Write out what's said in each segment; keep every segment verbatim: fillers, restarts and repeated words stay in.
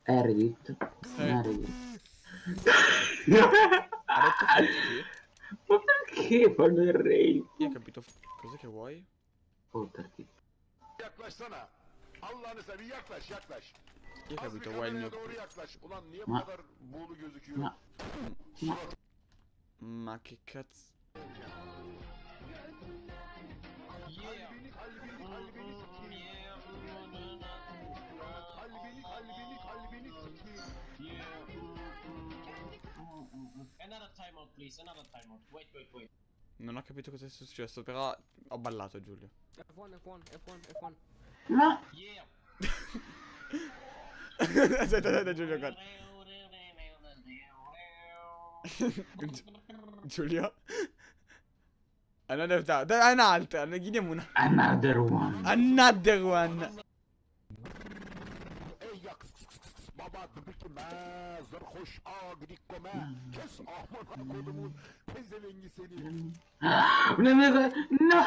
Reddit. Eh. Reddit. Ha detto fatti? Ma perché fanno il raid? Io ho capito. Cos'è che vuoi? Fotterti. Yaklaşsana. Allah'ını seveyim yaklaş yaklaş. Io ho Az bir capito, vuoi il kameraya mio. doğru yaklaş. Ulan niye bu Ma- kadar buğulu gözüküyor? Ma... Ma... Ma che cazzo. Kalbini kalbini kalbini sikeyim. Kalbini kalbini kalbini sikeyim. Another timeout, please. Another timeout. Wait, wait, wait. Non ho capito cosa è successo, però ho ballato, Giulio. F uno, F uno, F uno, F uno. Ma... Yeah. Aspetta, aspetta, Giulio, guarda. Giulio. Another time. Dai, un'altra, ne chiediamo una. Another one. Another one. Ey yak. Baba dıbıkı me. Zırhoş ağa gidik kome. Kes ahman kodumun. Pezevengi seni. La mia... No!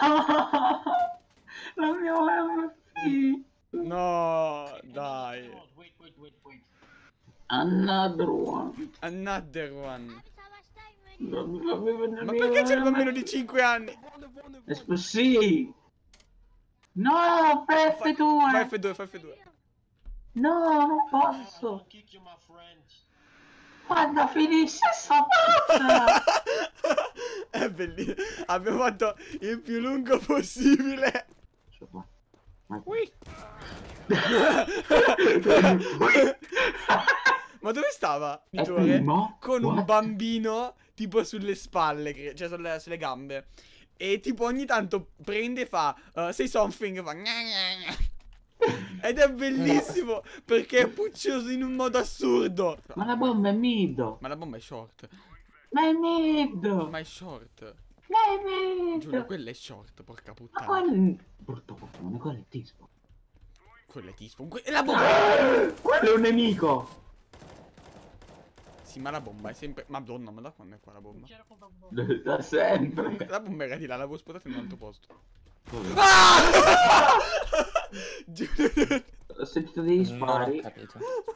La mia M P. No, dai. Wait, wait, wait, wait. Another one. Another one. Non mi fa vedere Ma mia perché c'è il M P. bambino di cinque anni? Esplosivi. No, fai F due. Fai F due, fai F due. No, non posso. I'll kick you, my friend. Quando finisce sta pazza. È bellissimo. Abbiamo fatto il più lungo possibile. Ui. Ma dove stava? È Vittore? primo? Con un What? bambino tipo sulle spalle, cre- cioè sulle, sulle gambe. E tipo ogni tanto prende e fa uh, say something, fa gna gna gna. Ed è bellissimo perché è puccioso in un modo assurdo. Ma la bomba è mid. Ma la bomba è short. Ma è mid. Ma è short. Ma è mid. Giulio, quella è short, porca Ma puttana. quello... Brutto coglione, quello è tispo. Quella è tispo. Que- la bomba! Quello è un nemico. Sì, ma la bomba è sempre... Madonna, ma da quando è qua la bomba? Da sempre. La bomba era di là, l'avevo sputata in un altro posto. Dove? Ah! Giulio. Ho sentito degli Non ho spari. capito.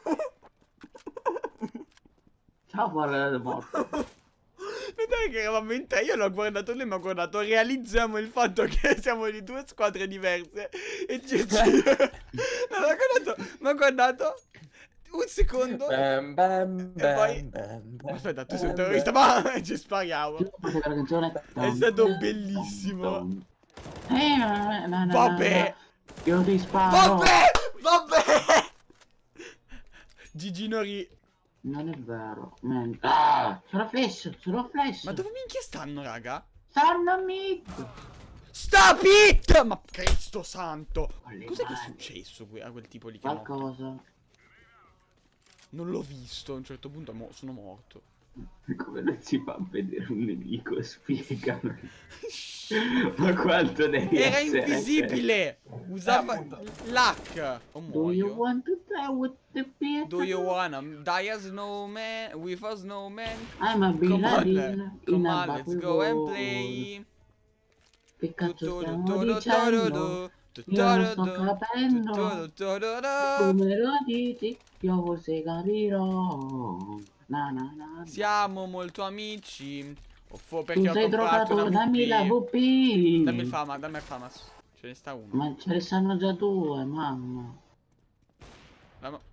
Ciao, guarda la morte. Vedete che eravamo in tre, io l'ho guardato, lui mi ha guardato, realizziamo il fatto che siamo di due squadre diverse e ci ci- no, l'ho guardato, mi ha guardato un secondo Bam, bam, e poi... bam, bam, bam, Aspetta, tu sei un bam, terrorista, ma e ci spariamo. La canzone. È stato bellissimo. Eh, no, no, no, Vabbè. no. Io ti sparo. Vabbè, vabbè. Gigi Nori. Non è vero. Man. Ah, sono flash, sono flash. Ma dove minchia stanno, raga? Stanno mid. Stop it! Ma Cristo santo! Con le Cos'è che è mani. successo qui- a quel tipo lì che è morto? Qualcosa. Non l'ho visto, a un certo punto mo- sono morto. Come non si fa vedere un nemico? Spiegano. Ma quanto devi Era essere invisibile! Usava l'hack! O Do you muoio. want to play with the beat? Do you wanna die a snowman with a snowman? I'm a Bin Come on, Laden in come a on, let's bubble go and world. play. Che cazzo stiamo Tu-tu-tu-tu-tu-tu-tu. dicendo? Io non sto capendo. Tu-tu-tu-tu-tu-tu. Tu me lo dici, io forse capirò. Na, na, na. Siamo molto amici. O fo- Tu perché ho sei comprato drogato, una dammi la V P. V P. Dammi il fama, dammi il fama. Ce ne sta uno. Ma ce ne stanno già due, mamma. La ma-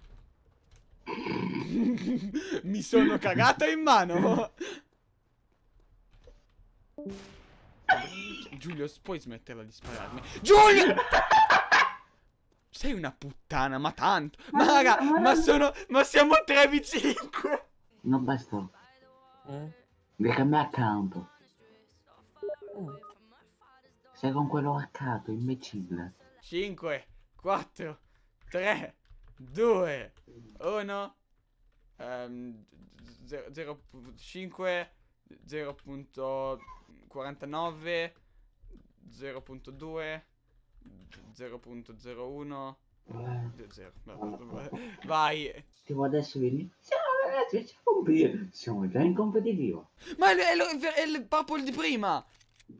Mi sono cagato in mano. Giulio, puoi smetterla di spararmi? Giulio! Sei una puttana, ma tanto. Ma raga, ma sono... Ma siamo tre v cinque. Non basta. Mm? Devi cambiare account. Mm. Sei con quello hackato, imbecille. cinque, quattro, tre, due, uno. ehm, zero punto cinque, zero punto quarantanove, zero punto due, zero punto zero uno, zero. Vai. Tipo adesso vieni. Siamo ragazzi, c'è competitivo. Siamo già in competitivo. Ma è, è, è, è il purple di prima.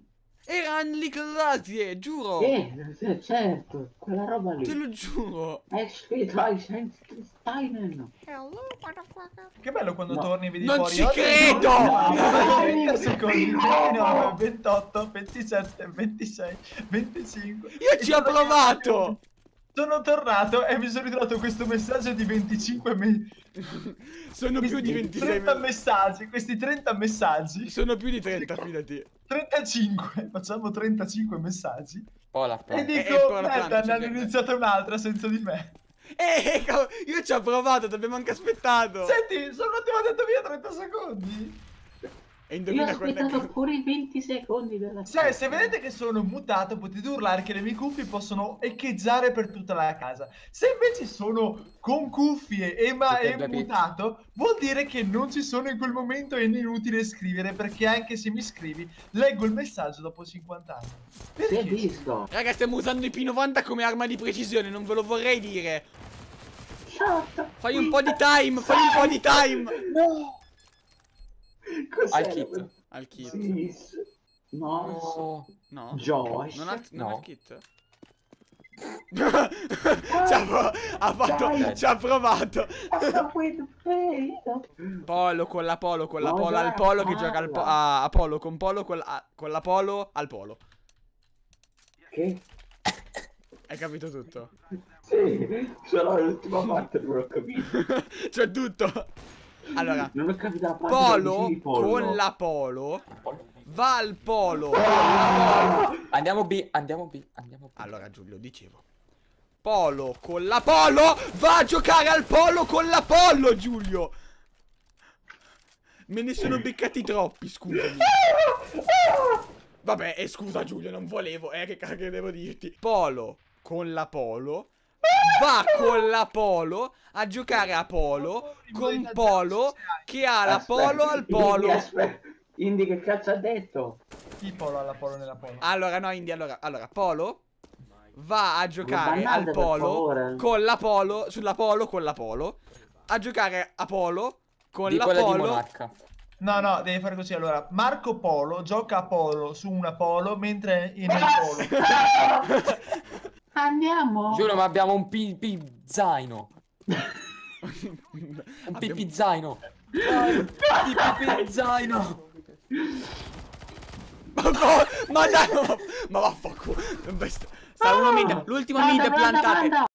Erano le classe, giuro. Eh, eh, certo, quella roba lì. Te lo giuro. Expedition. Hello, motherfucker. Che bello quando No. torni e vedi Non fuori. ci oggi- credo! No, trenta secondi, ventinove, ventotto, ventisette, ventisei, venticinque. Io ci ho provato. Sono tornato e mi sono ritrovato questo messaggio di venticinque me- Sono più di questi ventisei. trenta messaggi, questi trenta messaggi. Sono più di trenta, fidati. trentacinque, facciamo trentacinque messaggi. Poi la E prendo. Eh, dico, eh, poi la merda, pianta, ne hanno gente. iniziata un'altra senza di me. Eh, cavolo, io ci ho provato, ti abbiamo anche aspettato. Senti, sono un attimo andato via trenta secondi. E Io ho indovina quando è aspettato che... pure i venti secondi della Cioè, se vedete che sono mutato, potete urlare che le mie cuffie possono echeggiare per tutta la casa. Se invece sono con cuffie e, ma Siete e bebè. mutato, vuol dire che non ci sono in quel momento e è inutile scrivere, perché anche se mi scrivi, leggo il messaggio dopo cinquanta anni. Si è Perché? visto. Raga, stiamo usando i P novanta come arma di precisione, non ve lo vorrei dire. Shut. Fai un po' di time, fai un po' di time. No. Cos'era? Al kit. Al kit. Sis. No. No. No. Josh. Non al, non No. al kit? ci ha, pro- ha fatto, Dai. ci ha provato. With faith. Polo con la polo, con la No, polo dai, al polo che parla. gioca al po- a, a polo, con polo, con la, con la polo al polo. Che? Hai capito tutto? Sì, solo l'ultima parte non ho capito. C'è tutto. Allora, Non ho capito la parte dove polo dicevi pollo. con la polo va al polo con la polo. Andiamo B, andiamo B, andiamo B. Allora Giulio, dicevo, polo con la polo va a giocare al polo con la pollo, Giulio. Me ne sono beccati troppi, scusami. Vabbè, eh, scusa Giulio, non volevo, eh, che cacchio devo dirti. Polo con la polo va con la polo a giocare a polo con polo che ha la Aspetta, polo al Indy, polo. aspetta. Indy, che cazzo ha detto? Chi polo alla polo nella polo? Allora, no, Indy, allora, allora, polo va a giocare bannate, al per polo favore. con la polo, sulla polo con la polo, a giocare a polo con Di la quella di polo. Monarca. No, no, devi fare così. Allora, Marco Polo gioca a polo su una polo mentre è nel polo. Andiamo. Giuro, ma abbiamo un pi, pi zaino. Un Abbiamo- pipi zaino. Dai, pi, pi, pi zaino. Ma, ma, ma dai, ma, ma vaffanculo. Sta una mid, l'ultima Pronta, mid pronta, plantate. pronta.